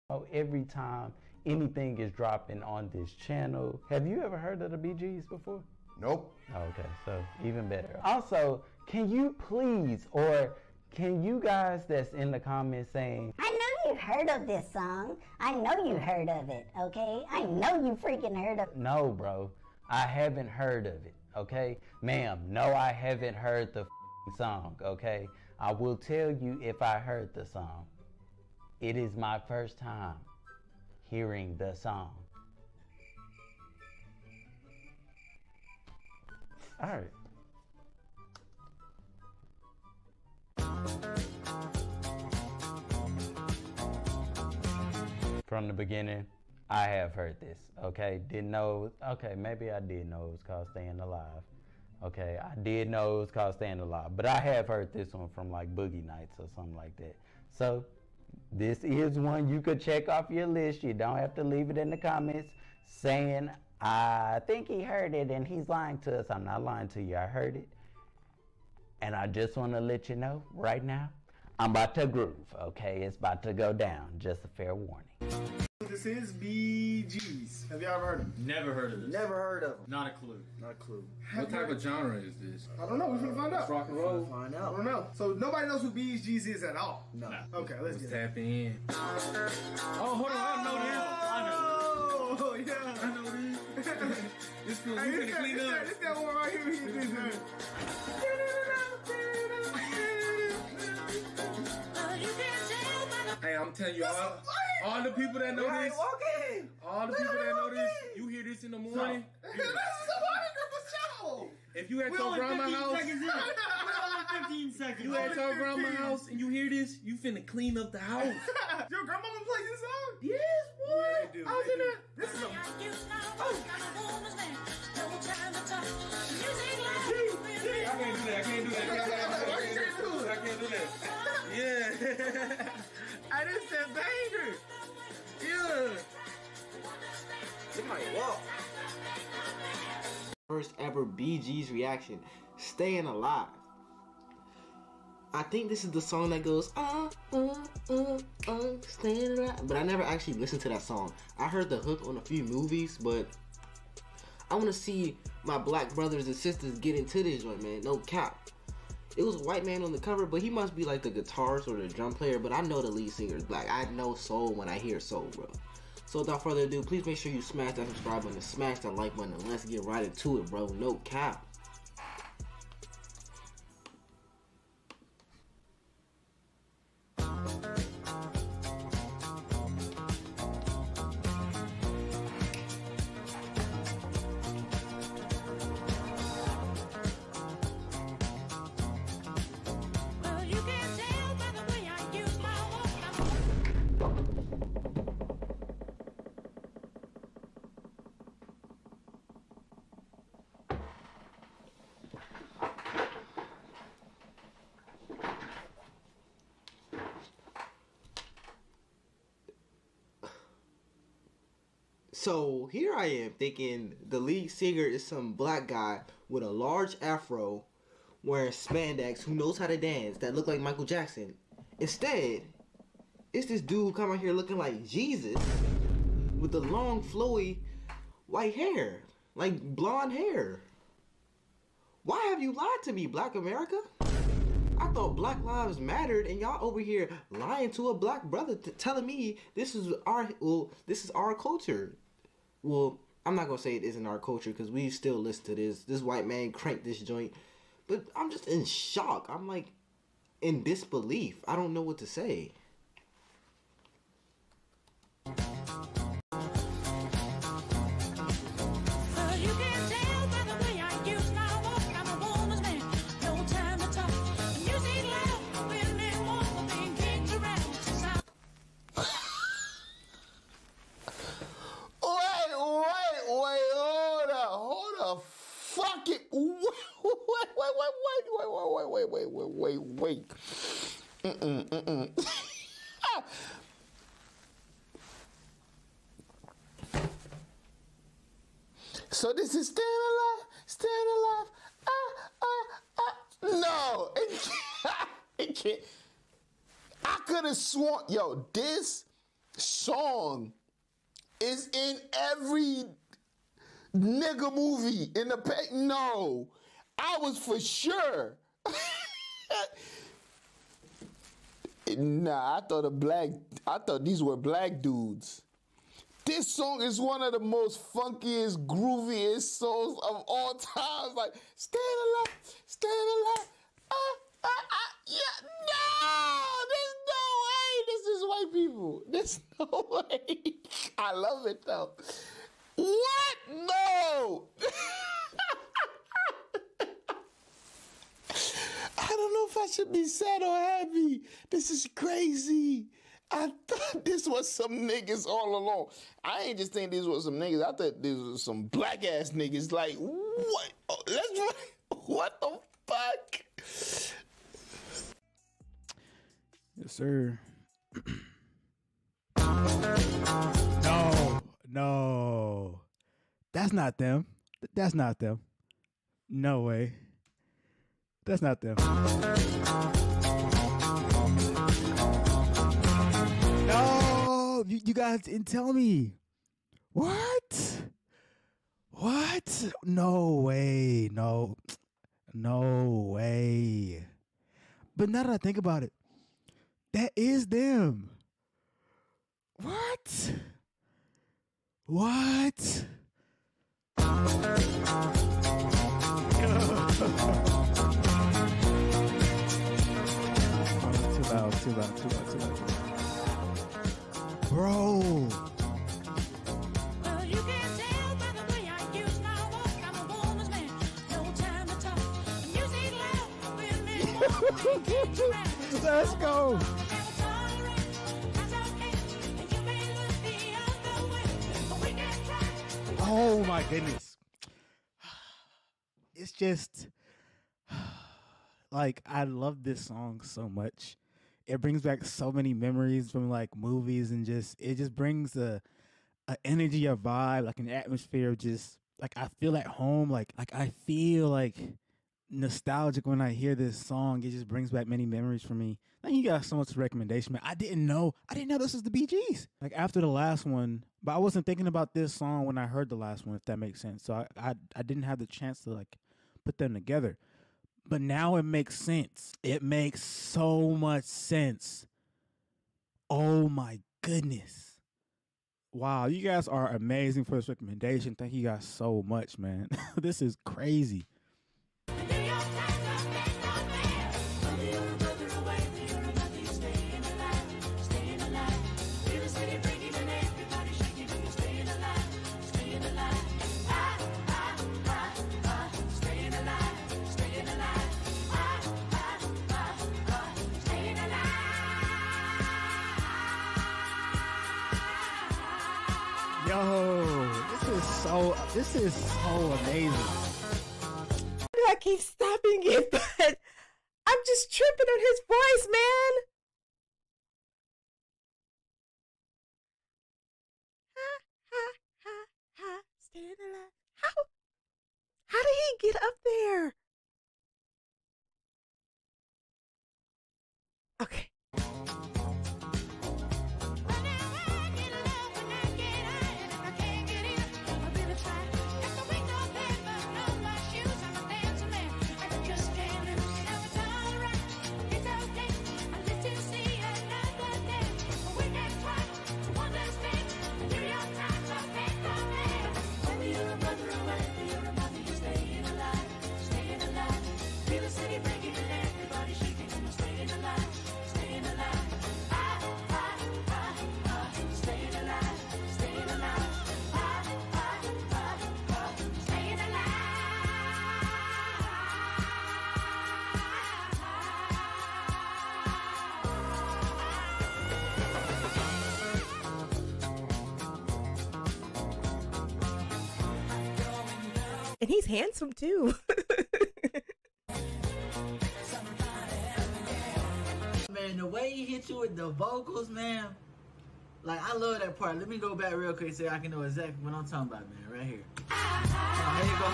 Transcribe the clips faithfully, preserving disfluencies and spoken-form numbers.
every time anything is dropping on this channel. Have you ever heard of the B Gs before? Nope. Okay, so even better. Also, can you please, or can you guys that's in the comments saying, I know you've heard of this song. I know you heard of it, okay? I know you freaking heard of it. No, bro, I haven't heard of it, okay? Ma'am, no, I haven't heard the song, okay? I will tell you if I heard the song. It is my first time hearing the song. All right. From the beginning, I have heard this, okay? Didn't know, okay, maybe I did know it was called Staying Alive. Okay, I did know it was called Staying Alive, but I have heard this one from like Boogie Nights or something like that. So, this is one you could check off your list. You don't have to leave it in the comments saying, I think he heard it and he's lying to us. I'm not lying to you, I heard it. And I just want to let you know right now, I'm about to groove, okay? It's about to go down, just a fair warning. This is B Gs. Have y'all ever heard of them? Never heard of this. Never heard of them. Not a clue. Not a clue. What type of genre is this? I don't know. We're gonna find out. Rock and roll. Find out. I don't know. So nobody knows who B Gs is at all. No. Okay, let's, let's get tap in. Oh, hold on. I know this. Oh, yeah. I know this. This feels Hey, you this finna clean that, up. this that one right here. He did this. Hey, I'm telling you, all, all the people that know this, all the people that know this, you hear this in the morning. This is a wonderful show. If you at We're your only grandma's fifteen house, seconds in. We're only fifteen seconds. you at your Only grandma's fifteen. house and you hear this, you finna clean up the house. Your grandmama plays this song? Yes, boy. Yeah, they do, I was they in do. there. This is a... I can't do that. I can't do that. Why you can't do it? I can't do that. Yeah. I didn't say banger. Yeah. It might walk. First ever B G's reaction, Staying Alive. I think this is the song that goes, uh, uh, uh, uh, staying alive. But I never actually listened to that song. I heard the hook on a few movies, but I want to see my black brothers and sisters get into this joint, man. No cap. It was a white man on the cover, but he must be like the guitarist or the drum player. But I know the lead singer is black. I know soul when I hear soul, bro. So without further ado, please make sure you smash that subscribe button and smash that like button, and let's get right into it, bro. No cap. So here I am thinking the lead singer is some black guy with a large afro wearing spandex who knows how to dance that look like Michael Jackson. Instead, it's this dude who come out here looking like Jesus with the long flowy white hair, like blonde hair. Why have you lied to me, Black America? I thought Black Lives Mattered, and y'all over here lying to a black brother, t telling me this is our well, this is our culture. Well, I'm not gonna say it isn't our culture because we still listen to this. This white man cranked this joint, but I'm just in shock. I'm like in disbelief. I don't know what to say. Fuck it. Wait, wait, wait, wait, wait, wait, wait, wait, wait, wait, wait. Mm-mm, mm-mm. So this is Staying Alive, Staying Alive. Ah, ah, ah. No, it can't. It can't. I could have sworn, yo, this song is in every nigga movie in the past. No, I was for sure. Nah, I thought a black. I thought these were black dudes. This song is one of the most funkiest, grooviest songs of all time. Like, staying alive, staying alive. Ah, ah, ah, yeah, no, there's no way. This is white people. There's no way. I love it though. What? No. I don't know if I should be sad or happy. This is crazy. I thought this was some niggas all along. I ain't just think these was some niggas. I thought these was some black ass niggas. Like, what? Oh, let's what the fuck? Yes, sir. No, no. That's not them. That's not them. No way. That's not them. No, you, you guys didn't tell me. What? What? No way. No. No way. But now that I think about it, that is them. What? What? Too loud, too loud, too loud, too loud, too loud. Bro. Well, you can tell by the way I use my walk. I'm a woman's man. No time to talk. Music loud. Women. Let's go. Oh my goodness. It's just like, I love this song so much. It brings back so many memories from like movies, and just it just brings a, a energy, a vibe, like an atmosphere of just like I feel at home, like like I feel like nostalgic when I hear this song. It just brings back many memories for me. Thank you guys so much for the recommendation, man. I didn't know. I didn't know this was the Bee Gees. Like after the last one, but I wasn't thinking about this song when I heard the last one, if that makes sense. So I I, I didn't have the chance to like put them together. But now it makes sense. It makes so much sense. Oh my goodness. Wow, you guys are amazing for this recommendation. Thank you guys so much, man. This is crazy. Yo, this is so, this is so amazing. I keep stopping it, but I'm just tripping on his voice, man. Ha, ha, ha, ha, staying alive. How, how did he get up there? Okay. And he's handsome too. Man, the way he hit you with the vocals, man. Like, I love that part. Let me go back real quick so I can know exactly what I'm talking about, man. Right here. Oh, here you go.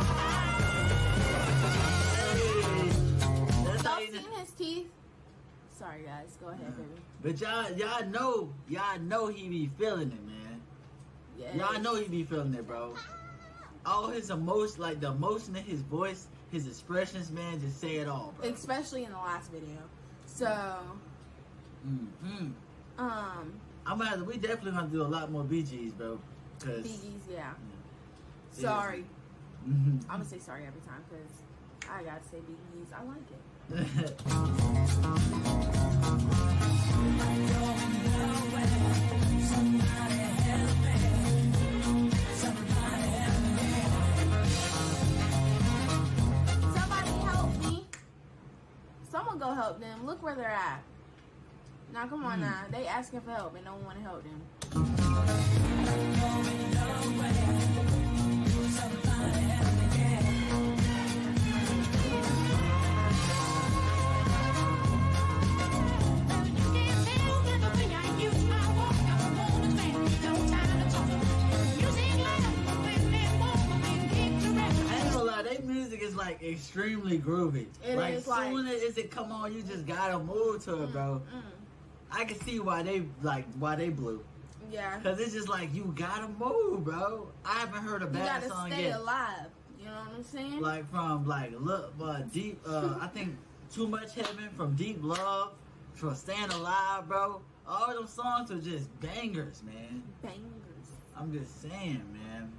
Hold on. Hey. That's Stop seeing his teeth. Sorry, guys. Go ahead, baby. But y'all, y'all know, y'all know he be feeling it, man. Yes. Y'all know he be feeling it, bro. All his emotion, like the emotion in his voice, his expressions, man, just say it all, bro. Especially in the last video. So, Mm-hmm. um, I'm gonna have to, we definitely gonna do a lot more B Gs, bro. Cause B Gs, yeah. Yeah. Sorry. Mhm. I'm gonna say sorry every time because I gotta say B Gs. I like it. Somebody help me. Someone go help them. Look where they're at. Now come on now. They asking for help and no one wanna help them. I ain't gonna lie, their music is like extremely groovy. It like is, soon like- as it come on, you just gotta move to it, bro. Mm, I can see why they like why they blew. yeah. Cause it's just like you gotta move, bro. I haven't heard a You bad gotta song stay yet. alive. You know what I'm saying? Like from like look, uh, deep. Uh, I think Too Much Heaven, from Deep Love, from Staying Alive, bro. All them songs are just bangers, man. Bangers. I'm just saying, man.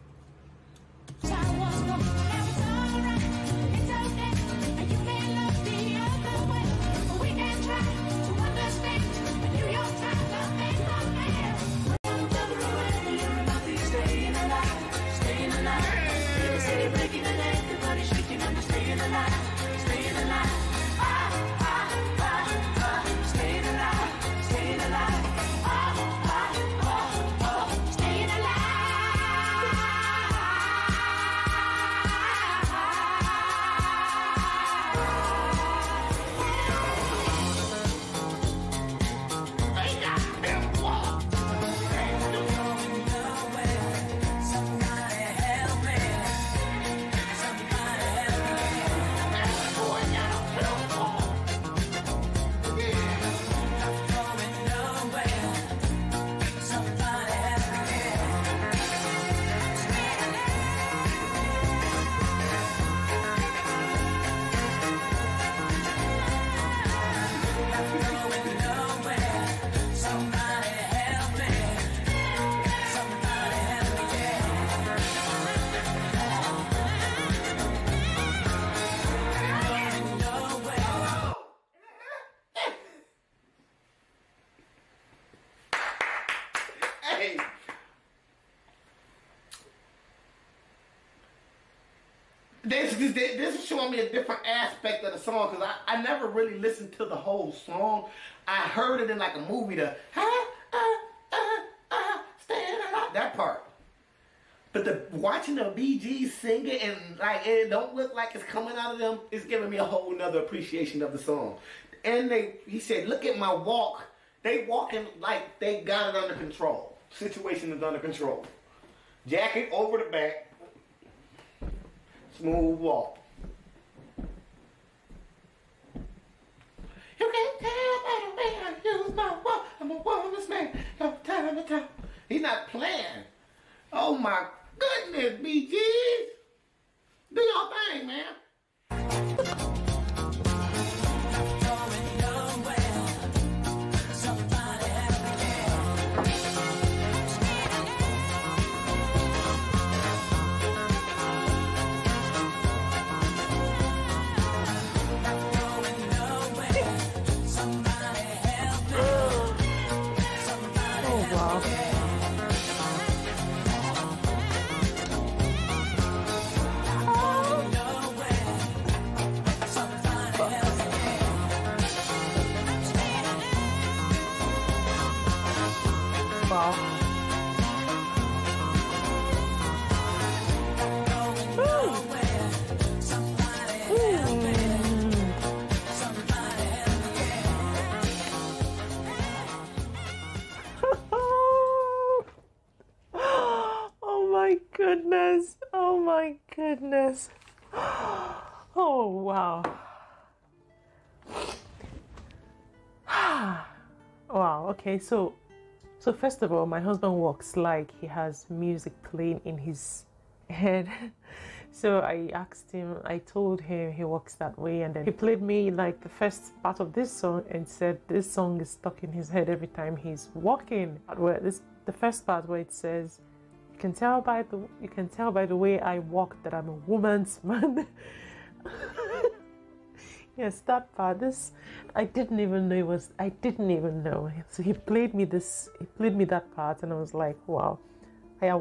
Hey. This, this, this is showing me a different aspect of the song because I, I never really listened to the whole song. I heard it in like a movie, the ah, ah, ah, ah, stand up, that part. But the watching the B Gs sing it and like it don't look like it's coming out of them, it's giving me a whole nother appreciation of the song. And they, he said, look at my walk. They walking like they got it under control. Situation is under control. Jacket over the back. Smooth walk. You can't tell by the way I use my walk. I'm a woman's man. No time to time. He's not playing. Oh my goodness, B Gs. Do your thing, man. Oh my goodness. Oh my goodness. Oh wow. Wow. Okay. So, so first of all, my husband walks like he has music playing in his head. So I asked him, I told him he walks that way, and then he played me like the first part of this song and said this song is stuck in his head every time he's walking. Where this the first part where it says, "You can tell by the you can tell by the way I walk that I'm a woman's man." Yes, that part. This I didn't even know it was. I didn't even know. So he played me this. He played me that part, and I was like, "Wow, I."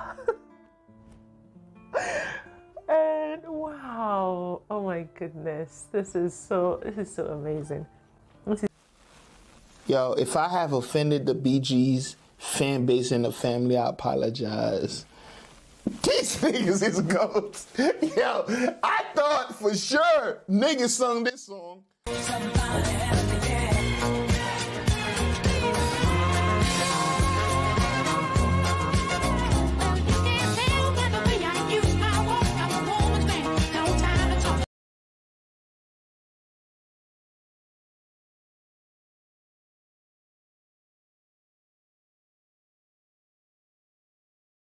And wow, oh my goodness, this is so. This is so amazing. This is Yo, if I have offended the Bee Gees fan base and the family, I apologize. These niggas is goats. Yo, I thought for sure niggas sung this song. Somebody